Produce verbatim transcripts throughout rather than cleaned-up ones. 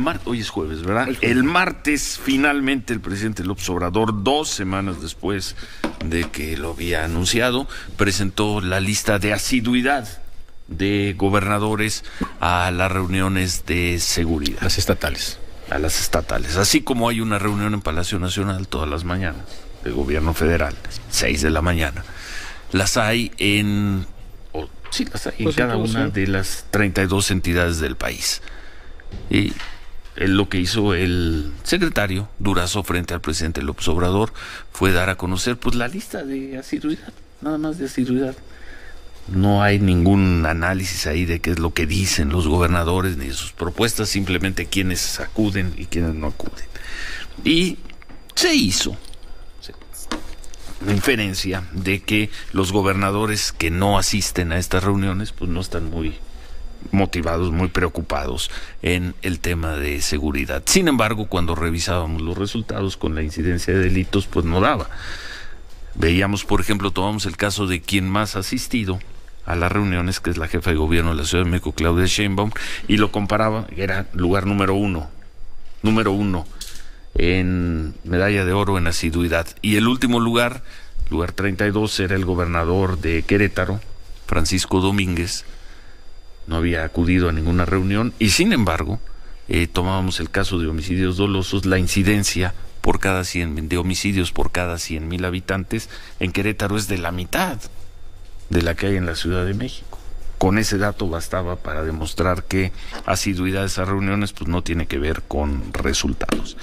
martes, hoy es jueves, ¿verdad? El martes, finalmente, el presidente López Obrador, dos semanas después de que lo había anunciado, presentó la lista de asiduidad de gobernadores a las reuniones de seguridad. Las estatales. A las estatales. Así como hay una reunión en Palacio Nacional todas las mañanas, del gobierno federal, seis de la mañana. Las hay en... Oh, sí, las hay pues en cada una sí. de las treinta y dos entidades del país. Y es lo que hizo el secretario Durazo frente al presidente López Obrador, fue dar a conocer pues la lista de asiduidad, nada más de asiduidad. No hay ningún análisis ahí de qué es lo que dicen los gobernadores ni de sus propuestas, simplemente quiénes acuden y quiénes no acuden. Y se hizo inferencia de que los gobernadores que no asisten a estas reuniones pues no están muy motivados, muy preocupados en el tema de seguridad. Sin embargo, cuando revisábamos los resultados con la incidencia de delitos, pues no daba. Veíamos, por ejemplo, tomamos el caso de quien más ha asistido a las reuniones, que es la jefa de gobierno de la Ciudad de México, Claudia Sheinbaum, y lo comparaba, era lugar número uno, número uno en medalla de oro en asiduidad. Y el último lugar, lugar treinta y dos, era el gobernador de Querétaro, Francisco Domínguez. No había acudido a ninguna reunión y sin embargo, eh, tomábamos el caso de homicidios dolosos, la incidencia por cada cien de homicidios por cada cien mil habitantes en Querétaro es de la mitad de la que hay en la Ciudad de México. Con ese dato bastaba para demostrar que asiduidad a esas reuniones pues no tiene que ver con resultados.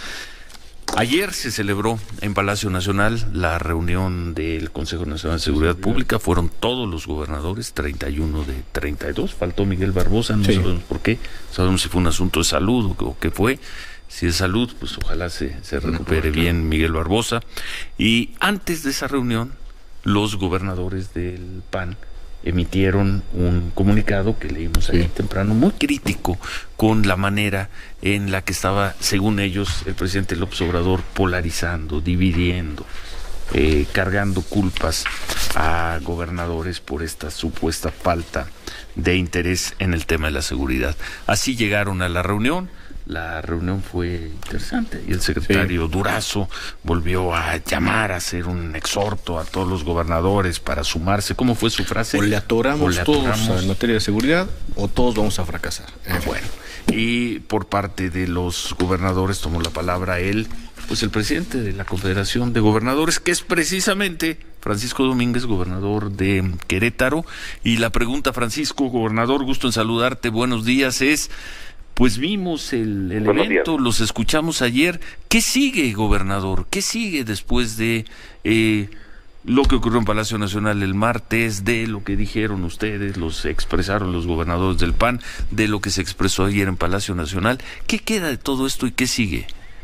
Ayer se celebró en Palacio Nacional la reunión del Consejo Nacional de Seguridad Pública. Fueron todos los gobernadores, treinta y uno de treinta y dos. Faltó Miguel Barbosa, no sí. sabemos por qué. Sabemos si fue un asunto de salud o qué fue. Si es salud, pues ojalá se, se recupere bien Miguel Barbosa. Y antes de esa reunión, los gobernadores del P A N emitieron un comunicado que leímos ahí sí. temprano, muy crítico con la manera en la que estaba, según ellos, el presidente López Obrador polarizando, dividiendo, eh, cargando culpas a gobernadores por esta supuesta falta de interés en el tema de la seguridad. Así llegaron a la reunión. La reunión fue interesante y el secretario sí. Durazo volvió a llamar a hacer un exhorto a todos los gobernadores para sumarse. ¿Cómo fue su frase? O le atoramos, o le atoramos todos en materia de seguridad o todos vamos a fracasar. Ah, bueno, y por parte de los gobernadores tomó la palabra él, pues el presidente de la Confederación de Gobernadores, que es precisamente Francisco Domínguez, gobernador de Querétaro. Y la pregunta, Francisco, gobernador, gusto en saludarte, buenos días, es... Pues vimos el, el evento, días. Los escuchamos ayer. ¿Qué sigue, gobernador? ¿Qué sigue después de eh, lo que ocurrió en Palacio Nacional el martes, de lo que dijeron ustedes, los expresaron los gobernadores del P A N, de lo que se expresó ayer en Palacio Nacional? ¿Qué queda de todo esto y qué sigue?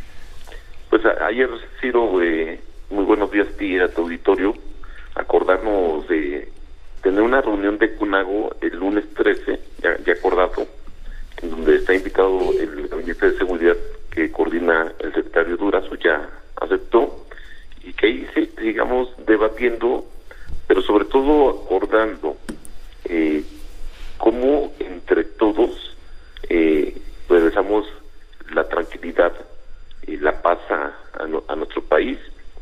Pues a, ayer, Ciro, eh, muy buenos días a ti y a tu auditorio. Acordarnos de tener una reunión de CONAGO el lunes trece, ya, ya acordado, en donde está invitado el Gabinete de Seguridad que coordina el secretario Durazo, ya aceptó, y que ahí sí, sigamos debatiendo, pero sobre todo acordando eh, cómo entre todos eh, regresamos la tranquilidad y la paz a, a, a nuestro país.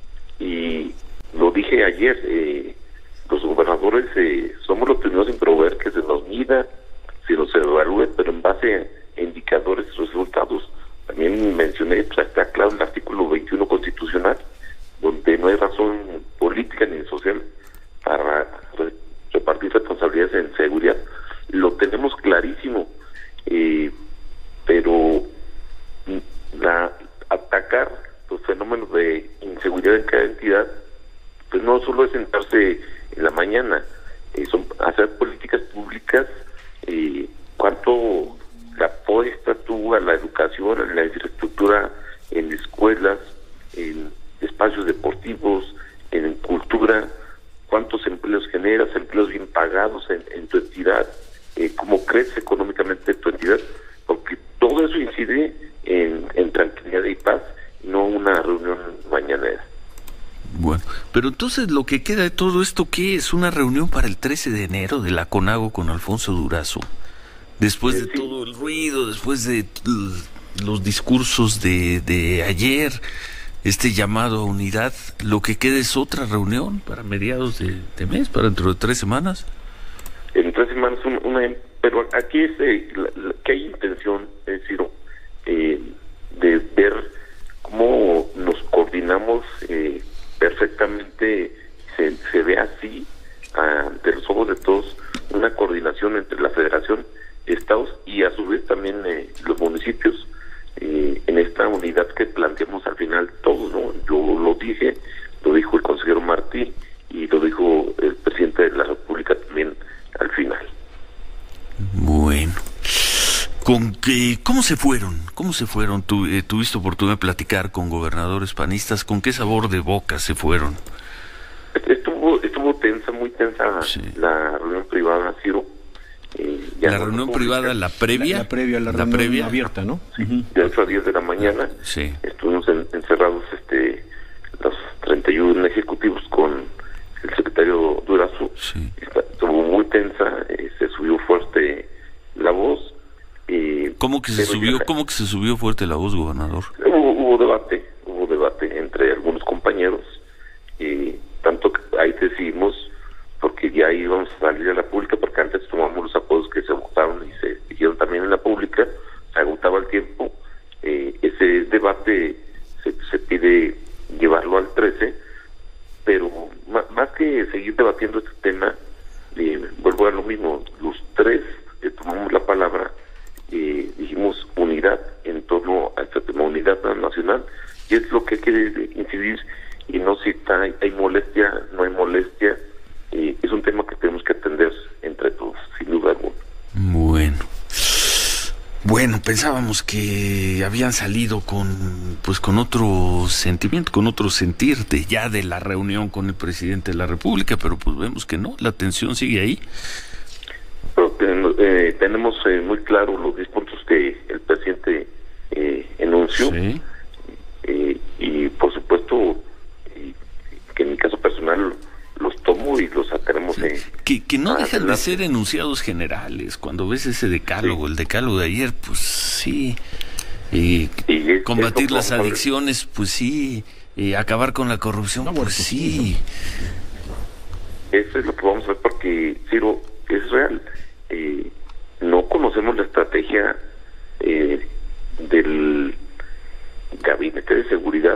Y lo dije ayer, eh, los gobernadores eh, somos los primeros en proveer que se nos mida, si no se evalúe, pero en base a indicadores y resultados. También mencioné, pues está claro el artículo veintiuno constitucional, donde no hay razón política ni social para re repartir responsabilidades en seguridad. Lo tenemos clarísimo, eh, pero la atacar los fenómenos de inseguridad en cada entidad, pues no solo es sentarse en la mañana, eh, son hacer políticas públicas. Eh, cuánto le apuesta tú a la educación, a la infraestructura, en escuelas, en espacios deportivos, en cultura, cuántos empleos generas, empleos bien pagados en, en tu entidad, eh, cómo crece económicamente tu entidad, porque todo eso incide en, en tranquilidad y paz, no una reunión mañanera. Bueno, pero entonces lo que queda de todo esto, ¿qué es? ¿Una reunión para el trece de enero de la CONAGO con Alfonso Durazo? Después de sí. todo el ruido, después de los discursos de, de ayer, este llamado a unidad, lo que queda es otra reunión para mediados de, de mes, para dentro de tres semanas. En tres semanas, una, una pero aquí es eh, la, la, que hay intención, eh, Ciro, eh, de ver cómo nos coordinamos eh, perfectamente, se, se ve así ante los ojos de todos, una coordinación entre la Federación, estados y a su vez también eh, los municipios, eh, en esta unidad que planteamos al final todos, ¿no? Yo lo dije, lo dijo el consejero Martí y lo dijo el presidente de la República también al final. Bueno, ¿con qué, cómo se fueron? ¿Cómo se fueron? ¿Tú, eh, ¿Tuviste oportunidad de platicar con gobernadores panistas? ¿Con qué sabor de boca se fueron? Estuvo, estuvo tensa, muy tensa sí. La reunión privada, Ciro. Eh, ya la reunión privada, la previa, la, la previa, la, la reunión previa abierta, ¿no? Sí, uh-huh. Ya a diez de la mañana. Sí. Estuvimos en, encerrados, este, los treinta y uno ejecutivos con el secretario Durazo. Sí. Estuvo muy tensa, eh, se subió fuerte la voz. Eh, ¿Cómo que se subió? Ya, ¿Cómo que se subió fuerte la voz, gobernador? Hubo, hubo debate, hubo debate entre algunos compañeros. Eh, tanto que ahí decidimos, porque ya íbamos a salir a la pública, porque antes tomamos los acuerdos que se votaron y se dijeron también en la pública, se agotaba el tiempo. Eh, ese debate se, se pide llevarlo al trece, pero más, más que seguir debatiendo este tema, eh, vuelvo a lo mismo, los tres eh, tomamos la palabra, eh, dijimos unidad en torno a este tema, unidad nacional, y es lo que hay que incidir, y no si está, hay molestia, no hay molestia, eh, es un tema que tenemos que atender entre todos, sin duda alguna. Bueno. Bueno, pensábamos que habían salido con pues con otro sentimiento, con otro sentir de ya de la reunión con el presidente de la República, pero pues vemos que no, la tensión sigue ahí. Pero eh, tenemos eh, muy claro los diez puntos que el presidente eh, enunció, sí. eh, y por supuesto eh, que en mi caso personal los tomo y los sacaremos. Sí. Eh, que, que no dejan de ser enunciados generales. Cuando ves ese decálogo, sí. El decálogo de ayer, pues sí. Eh, y es, combatir las adicciones, pues sí. Eh, acabar con la corrupción, no, pues sí. Eso es lo que vamos a ver, porque, Ciro, es real. Eh, no conocemos la estrategia eh, del gabinete de seguridad.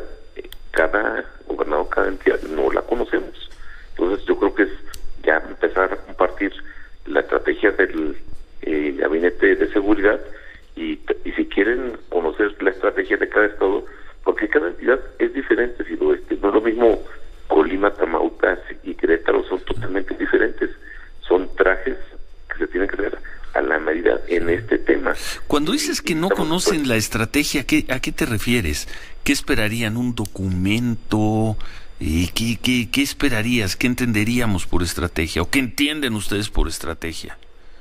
Cada gobernador, cada entidad, no la conocemos. Entonces yo creo que es ya empezar a compartir la estrategia del eh, gabinete de seguridad y, y si quieren conocer la estrategia de cada estado, porque cada entidad es diferente, si lo este, no es lo mismo Colima, Tamaulipas y Querétaro, son totalmente diferentes, son trajes que se tienen que hacer a la medida en este tema. Cuando dices que no conocen pues, la estrategia, ¿qué, ¿a qué te refieres? ¿Qué esperarían? ¿Un documento? ¿Y qué, qué, qué esperarías? ¿Qué entenderíamos por estrategia? ¿O qué entienden ustedes por estrategia?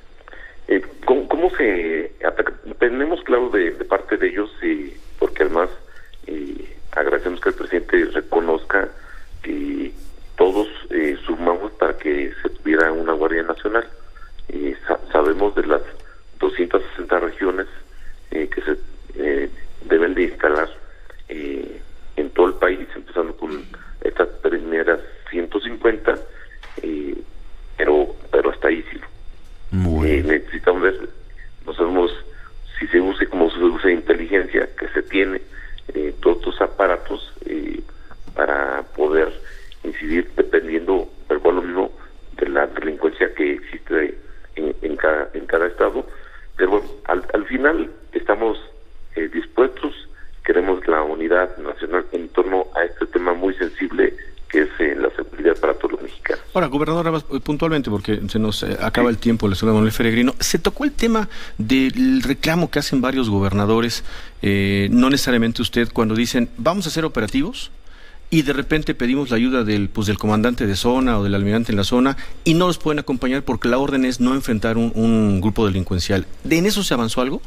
Eh, ¿cómo, ¿Cómo se ataca? Tenemos claro de, de parte de ellos, eh, porque además eh, agradecemos que el presidente reconozca que todos eh, sumamos para que se tuviera una Guardia Nacional. Eh, sa- sabemos de las doscientas sesenta regiones eh, que se eh, deben de instalar eh, en todo el país, empezando con estas primeras ciento cincuenta, eh, pero pero hasta ahí sí. Eh, necesitamos ver, no sabemos si se use como se usa inteligencia que se tiene, eh, todos estos aparatos eh, para poder incidir dependiendo, pero lo mismo, de la delincuencia que existe en, en cada en cada estado. Pero bueno, al, al final estamos eh, dispuestos, queremos la unidad nacional en torno a este tema muy sensible que es eh, la seguridad para todos los mexicanos. Ahora, gobernador, puntualmente, porque se nos eh, acaba el tiempo, le saluda Manuel Peregrino, se tocó el tema del reclamo que hacen varios gobernadores, eh, no necesariamente usted, cuando dicen, vamos a ser operativos, y de repente pedimos la ayuda del pues del comandante de zona o del almirante en la zona, y no los pueden acompañar porque la orden es no enfrentar un, un grupo delincuencial. ¿De en eso se avanzó algo?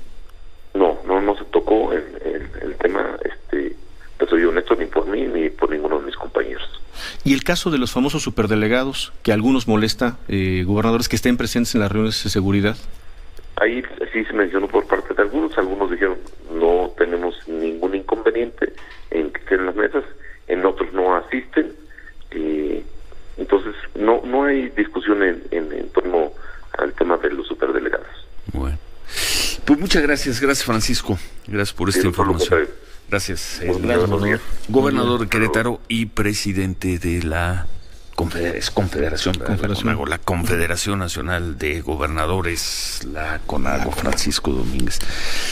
No, no, no se tocó el, el, el tema, este, no soy honesto ni por mí ni por ninguno de mis compañeros. Y el caso de los famosos superdelegados, que a algunos molesta, eh, gobernadores que estén presentes en las reuniones de seguridad. Ahí así se mencionó por parte de algunos, algunos dijeron no tenemos ningún inconveniente en que estén las mesas, en otros no asisten, eh, entonces no no hay discusión en, en, en torno al tema de los superdelegados. Bueno, pues muchas gracias, gracias Francisco, gracias por esta sí, información. Por gracias, el gobernador, gobernador de Querétaro y presidente de la Confederación, Confederación, Confederación. la Confederación Nacional de Gobernadores, la CONAGO, Francisco Domínguez.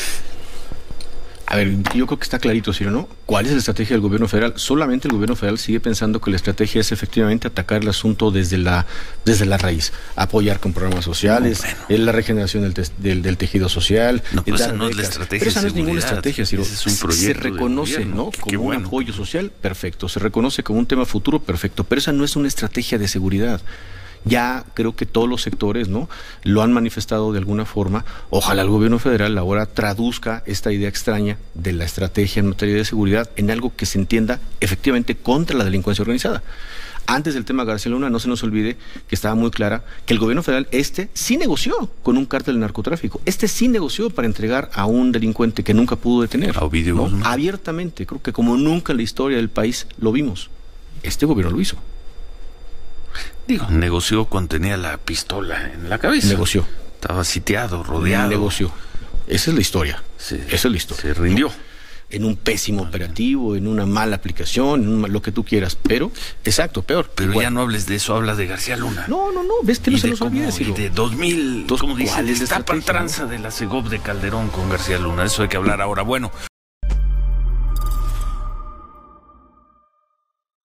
A ver, yo creo que está clarito, ¿sí o no? ¿Cuál es la estrategia del gobierno federal? Solamente el gobierno federal sigue pensando que la estrategia es efectivamente atacar el asunto desde la desde la raíz, apoyar con programas sociales, no, bueno. la regeneración del, te, del, del tejido social. No, pero esa no es la estrategia. Pero esa no es ninguna estrategia, Ciro. Ese es un proyecto se reconoce, ¿no? Como bueno. un apoyo social, perfecto. Se reconoce como un tema futuro, perfecto. Pero esa no es una estrategia de seguridad. Ya creo que todos los sectores, ¿no?, lo han manifestado de alguna forma. Ojalá el gobierno federal ahora traduzca esta idea extraña de la estrategia en materia de seguridad en algo que se entienda efectivamente contra la delincuencia organizada. Antes del tema García Luna, no se nos olvide que estaba muy clara que el gobierno federal, este, sí negoció con un cártel de narcotráfico. Este sí negoció para entregar a un delincuente que nunca pudo detener. A Ovidio ¿no? Guzmán. Abiertamente, creo que como nunca en la historia del país lo vimos. Este gobierno lo hizo. Digo, negoció cuando tenía la pistola en la cabeza. Negoció. Estaba sitiado, rodeado. Negoció. Esa es la historia. Se, Esa es la historia. Se rindió. En un pésimo operativo, en una mala aplicación, en un, lo que tú quieras. Pero, exacto, peor. Pero igual. Ya no hables de eso, habla de García Luna. No, no, no, ves que no se nos olvide. Y de dos mil, como dice, destapan tranza de la Segov de Calderón con García Luna. Eso hay que hablar ahora. Bueno.